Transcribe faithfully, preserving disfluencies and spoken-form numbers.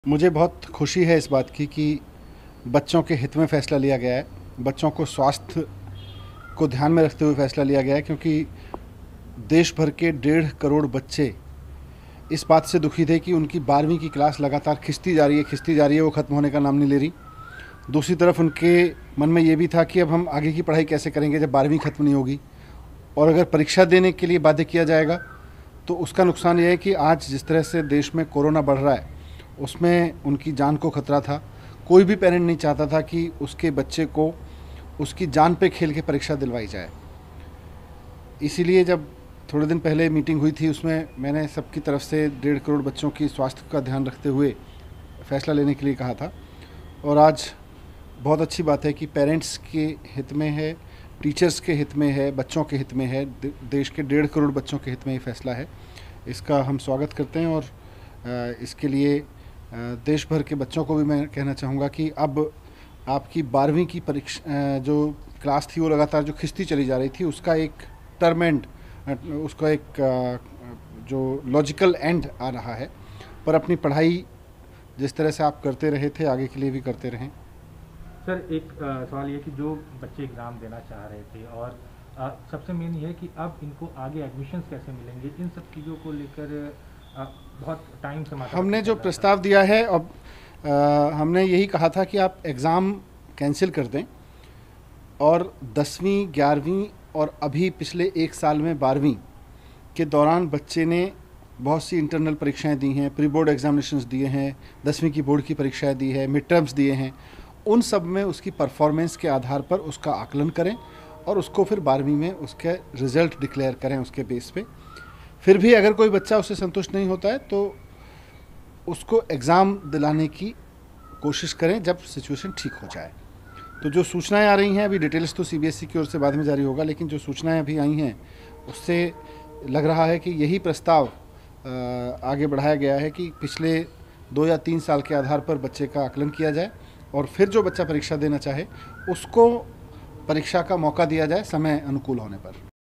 मुझे बहुत खुशी है इस बात की कि बच्चों के हित में फ़ैसला लिया गया है। बच्चों को स्वास्थ्य को ध्यान में रखते हुए फ़ैसला लिया गया है, क्योंकि देश भर के डेढ़ करोड़ बच्चे इस बात से दुखी थे कि उनकी बारहवीं की क्लास लगातार खिंचती जा रही है खिंचती जा रही है वो ख़त्म होने का नाम नहीं ले रही। दूसरी तरफ उनके मन में ये भी था कि अब हम आगे की पढ़ाई कैसे करेंगे जब बारहवीं ख़त्म नहीं होगी, और अगर परीक्षा देने के लिए बाध्य किया जाएगा तो उसका नुकसान ये है कि आज जिस तरह से देश में कोरोना बढ़ रहा है उसमें उनकी जान को खतरा था। कोई भी पेरेंट नहीं चाहता था कि उसके बच्चे को उसकी जान पे खेल के परीक्षा दिलवाई जाए। इसीलिए जब थोड़े दिन पहले मीटिंग हुई थी उसमें मैंने सबकी तरफ से डेढ़ करोड़ बच्चों की स्वास्थ्य का ध्यान रखते हुए फ़ैसला लेने के लिए कहा था। और आज बहुत अच्छी बात है कि पेरेंट्स के हित में है, टीचर्स के हित में है, बच्चों के हित में है, देश के डेढ़ करोड़ बच्चों के हित में ये फैसला है। इसका हम स्वागत करते हैं और इसके लिए देश भर के बच्चों को भी मैं कहना चाहूँगा कि अब आपकी बारहवीं की परीक्षा जो क्लास थी वो लगातार जो खिंचती चली जा रही थी उसका एक टर्म एंड, उसका एक जो लॉजिकल एंड आ रहा है। पर अपनी पढ़ाई जिस तरह से आप करते रहे थे आगे के लिए भी करते रहें। सर, एक आ, सवाल ये कि जो बच्चे एग्ज़ाम देना चाह रहे थे और आ, सबसे मेन ये है कि अब इनको आगे एडमिशन्स कैसे मिलेंगे, इन सब चीज़ों को लेकर बहुत टाइम से हमने जो प्रस्ताव दिया है अब आ, हमने यही कहा था कि आप एग्ज़ाम कैंसिल कर दें और दसवीं ग्यारहवीं और अभी पिछले एक साल में बारहवीं के दौरान बच्चे ने बहुत सी इंटरनल परीक्षाएं दी हैं, प्री बोर्ड एग्जामिनेशंस दिए हैं, दसवीं की बोर्ड की परीक्षाएं दी है, मिड टर्म्स दिए हैं। उन सब में उसकी परफॉर्मेंस के आधार पर उसका आकलन करें और उसको फिर बारहवीं में उसके रिज़ल्ट डिक्लेयर करें उसके बेस पे। फिर भी अगर कोई बच्चा उससे संतुष्ट नहीं होता है तो उसको एग्ज़ाम दिलाने की कोशिश करें जब सिचुएशन ठीक हो जाए। तो जो सूचनाएं आ रही हैं, अभी डिटेल्स तो सीबीएसई की ओर से बाद में जारी होगा, लेकिन जो सूचनाएं अभी आई हैं उससे लग रहा है कि यही प्रस्ताव आगे बढ़ाया गया है कि पिछले दो या तीन साल के आधार पर बच्चे का आकलन किया जाए और फिर जो बच्चा परीक्षा देना चाहे उसको परीक्षा का मौका दिया जाए समय अनुकूल होने पर।